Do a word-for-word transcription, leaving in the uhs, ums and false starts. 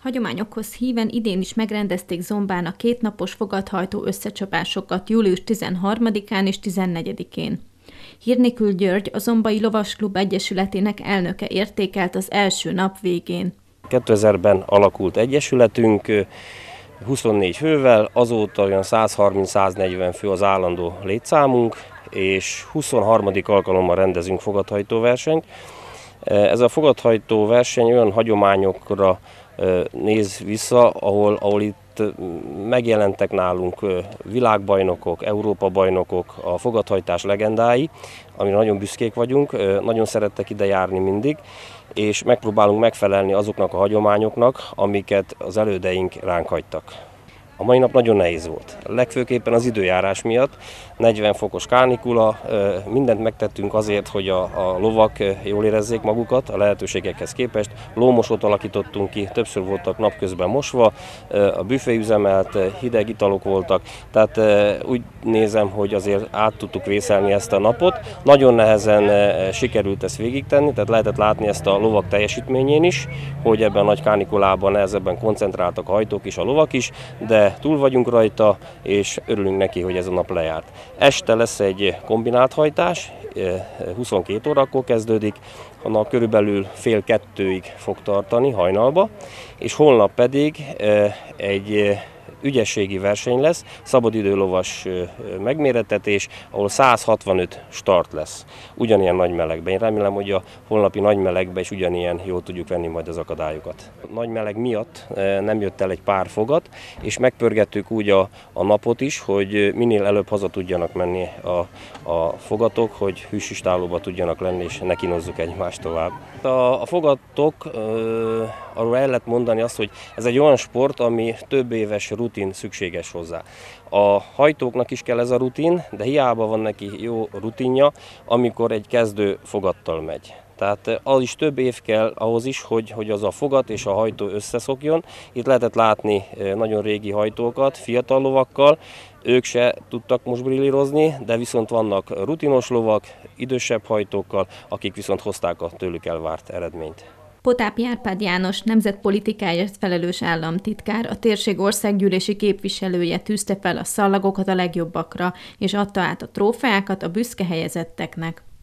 Hagyományokhoz híven idén is megrendezték Zombán a kétnapos fogathajtó összecsapásokat július tizenharmadikán és tizennegyedikén. Hírnélkül György, a Zombai Lovasklub Egyesületének elnöke értékelt az első nap végén. kétezerben alakult egyesületünk, huszonnégy fővel, azóta olyan százharminc-száznegyven fő az állandó létszámunk, és huszonharmadik alkalommal rendezünk fogathajtóversenyt. Ez a fogathajtó verseny olyan hagyományokra néz vissza, ahol, ahol itt megjelentek nálunk világbajnokok, Európa-bajnokok, a fogathajtás legendái, amire nagyon büszkék vagyunk, nagyon szerettek ide járni mindig, és megpróbálunk megfelelni azoknak a hagyományoknak, amiket az elődeink ránk hagytak. A mai nap nagyon nehéz volt, legfőképpen az időjárás miatt, negyven fokos kánikula, mindent megtettünk azért, hogy a, a lovak jól érezzék magukat a lehetőségekhez képest. Lómosót alakítottunk ki, többször voltak napközben mosva, a büfé üzemelt, hideg italok voltak, tehát úgy nézem, hogy azért át tudtuk vészelni ezt a napot. Nagyon nehezen sikerült ezt végigtenni, tehát lehetett látni ezt a lovak teljesítményén is, hogy ebben a nagy kánikulában nehezebben koncentráltak a hajtók is, a lovak is, de túl vagyunk rajta, és örülünk neki, hogy ez a nap lejárt. Este lesz egy kombinált hajtás, huszonkét órakor kezdődik, a nap körülbelül fél kettőig fog tartani hajnalba, és holnap pedig egy ügyességi verseny lesz, szabadidőlovas megmérettetés, ahol százhatvanöt start lesz. Ugyanilyen nagy melegben. Én remélem, hogy a holnapi nagy melegben is ugyanilyen jól tudjuk venni majd az akadályokat. A nagy meleg miatt nem jött el egy pár fogat, és megpörgettük úgy a, a napot is, hogy minél előbb haza tudjanak menni a, a fogatok, hogy hűsistálóba tudjanak lenni, és ne kínozzuk egymást tovább. A, a fogatok, arról el lehet mondani azt, hogy ez egy olyan sport, ami több éves rutin szükséges hozzá. A hajtóknak is kell ez a rutin, de hiába van neki jó rutinja, amikor egy kezdő fogattal megy. Tehát az is több év kell ahhoz is, hogy, hogy az a fogat és a hajtó összeszokjon. Itt lehetett látni nagyon régi hajtókat, fiatal lovakkal, ők se tudtak most brillírozni, de viszont vannak rutinos lovak, idősebb hajtókkal, akik viszont hozták a tőlük elvárt eredményt. Potápi Árpád János, nemzetpolitikáért felelős államtitkár, a térség országgyűlési képviselője tűzte fel a szallagokat a legjobbakra, és adta át a trófeákat a büszke helyezetteknek.